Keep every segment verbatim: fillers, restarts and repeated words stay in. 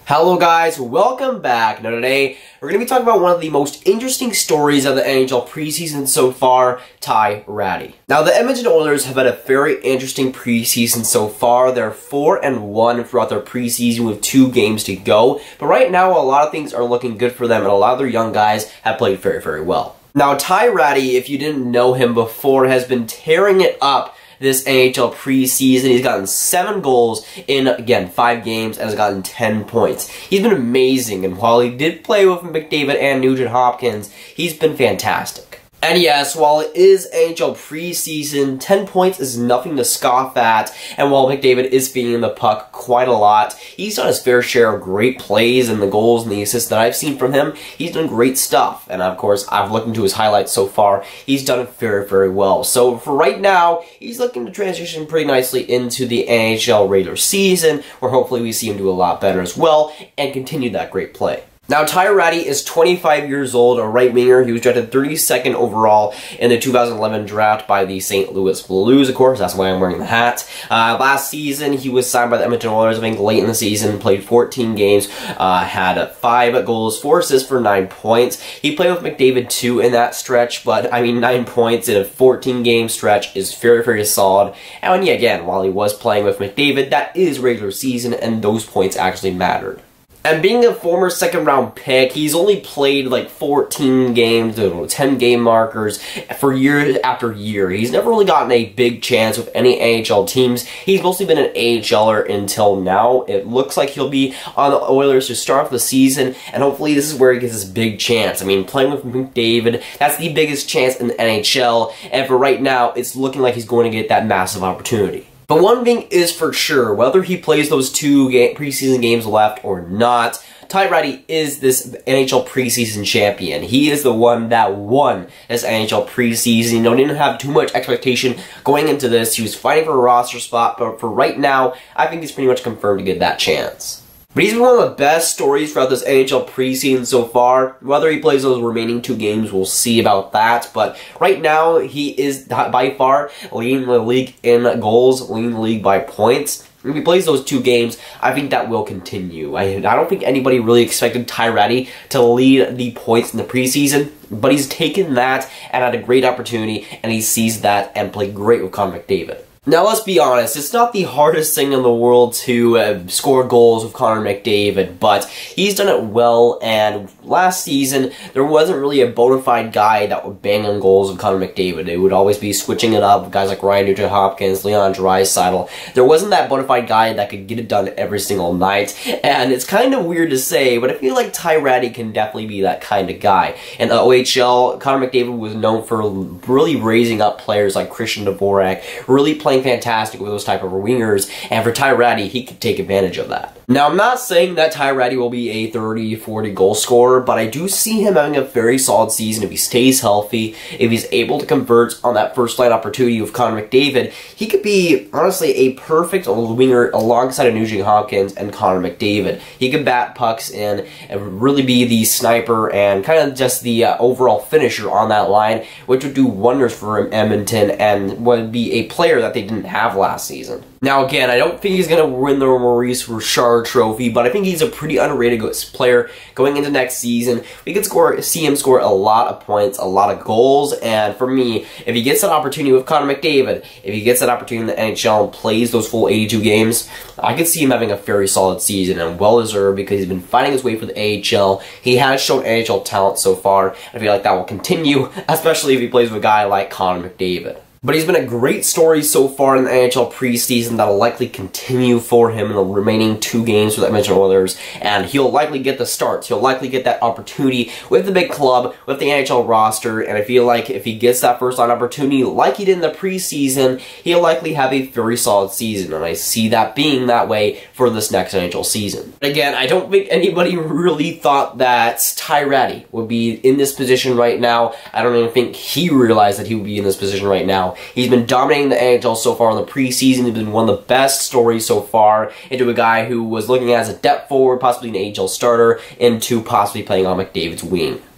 Hello guys, welcome back. Now today, we're going to be talking about one of the most interesting stories of the N H L preseason so far, Ty Rattie. Now the Edmonton Oilers have had a very interesting preseason so far. They're four and one throughout their preseason with two games to go. But right now, a lot of things are looking good for them and a lot of their young guys have played very, very well. Now Ty Rattie, if you didn't know him before, has been tearing it up this N H L preseason. He's gotten seven goals in, again, five games and has gotten ten points. He's been amazing, and while he did play with McDavid and Nugent Hopkins, he's been fantastic. And yes, while it is N H L preseason, ten points is nothing to scoff at, and while McDavid is feeding the puck quite a lot, he's done his fair share of great plays, and the goals and the assists that I've seen from him, he's done great stuff. And of course, I've looked into his highlights so far, he's done it very, very well. So for right now, he's looking to transition pretty nicely into the N H L regular season, where hopefully we see him do a lot better as well, and continue that great play. Now, Ty Rattie is twenty-five years old, a right winger. He was drafted thirty-second overall in the two thousand eleven draft by the Saint Louis Blues, of course. That's why I'm wearing the hat. Uh, last season, he was signed by the Edmonton Oilers, I think, late in the season. Played fourteen games, uh, had five goals, four assists for nine points. He played with McDavid, too, in that stretch, but, I mean, nine points in a fourteen-game stretch is very, very solid. And, yeah, again, while he was playing with McDavid, that is regular season, and those points actually mattered. And being a former second-round pick, he's only played like fourteen games, ten game markers for year after year. He's never really gotten a big chance with any N H L teams. He's mostly been an A H L er until now. It looks like he'll be on the Oilers to start off the season, and hopefully this is where he gets his big chance. I mean, playing with McDavid, that's the biggest chance in the N H L, and for right now, it's looking like he's going to get that massive opportunity. But one thing is for sure, whether he plays those two game, preseason games left or not, Ty Rattie is this N H L preseason champion. He is the one that won this N H L preseason. You know, didn't have too much expectation going into this. He was fighting for a roster spot, but for right now, I think he's pretty much confirmed to get that chance. But he's been one of the best stories throughout this N H L preseason so far. Whether he plays those remaining two games, we'll see about that. But right now, he is by far leading the league in goals, leading the league by points. If he plays those two games, I think that will continue. I, I don't think anybody really expected Ty Rattie to lead the points in the preseason, but he's taken that and had a great opportunity, and he seized that and played great with Connor McDavid. Now, let's be honest, it's not the hardest thing in the world to uh, score goals with Connor McDavid, but he's done it well, and last season, there wasn't really a bona fide guy that would bang on goals with Connor McDavid. It would always be switching it up with guys like Ryan Nugent-Hopkins, Leon Draisaitl. There wasn't that bona fide guy that could get it done every single night, and it's kind of weird to say, but I feel like Ty Rattie can definitely be that kind of guy. In the O H L, Connor McDavid was known for really raising up players like Christian Dvorak, really playing fantastic with those type of wingers, and for Ty Rattie, he could take advantage of that. Now, I'm not saying that Ty Rattie will be a thirty, forty goal scorer, but I do see him having a very solid season if he stays healthy, if he's able to convert on that first line opportunity with Connor McDavid. He could be, honestly, a perfect winger alongside of Nugent Hopkins and Connor McDavid. He could bat pucks in and really be the sniper and kind of just the uh, overall finisher on that line, which would do wonders for Edmonton and would be a player that they didn't have last season. Now, again, I don't think he's going to win the Maurice Richard Trophy, but I think he's a pretty underrated player going into next season. We could score, see him score a lot of points, a lot of goals, and for me, if he gets that opportunity with Connor McDavid, if he gets that opportunity in the N H L and plays those full eighty-two games, I could see him having a very solid season and well-deserved because he's been fighting his way for the A H L. He has shown N H L talent so far, and I feel like that will continue, especially if he plays with a guy like Connor McDavid. But he's been a great story so far in the N H L preseason that'll likely continue for him in the remaining two games for the Edmonton Oilers, and he'll likely get the starts. He'll likely get that opportunity with the big club, with the N H L roster, and I feel like if he gets that first-line opportunity like he did in the preseason, he'll likely have a very solid season, and I see that being that way for this next N H L season. Again, I don't think anybody really thought that Ty Rattie would be in this position right now. I don't even think he realized that he would be in this position right now. He's been dominating the N H L so far in the preseason. He's been one of the best stories so far into a guy who was looking as a depth forward, possibly an A H L starter, into possibly playing on McDavid's wing.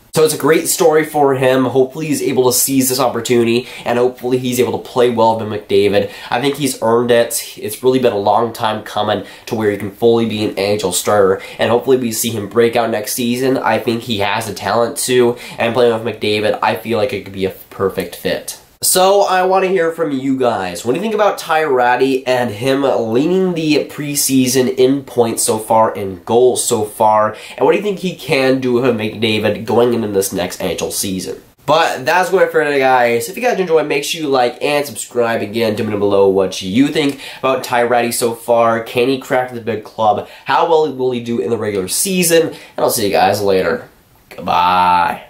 So it's a great story for him. Hopefully he's able to seize this opportunity, and hopefully he's able to play well with McDavid. I think he's earned it. It's really been a long time coming to where he can fully be an N H L starter, and hopefully we see him break out next season. I think he has the talent to, and playing with McDavid, I feel like it could be a perfect fit. So, I want to hear from you guys. What do you think about Ty Rattie and him leading the preseason in points so far, in goals so far, and what do you think he can do with McDavid going into this next N H L season? But that's going for today, guys. If you guys enjoyed, make sure you like and subscribe. Again, down below what you think about Ty Rattie so far. Can he crack the big club? How well will he do in the regular season? And I'll see you guys later. Goodbye.